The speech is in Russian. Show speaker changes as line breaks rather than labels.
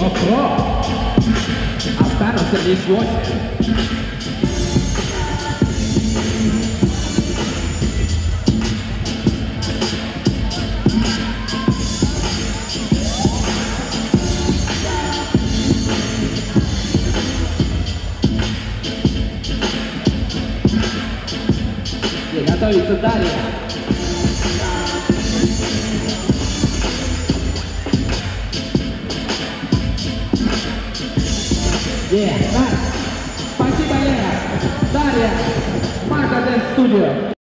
Про. Останутся лишь 8. И готовится Дарья. Спасибо, Лена. Дарья. Марка Дэнс Студио.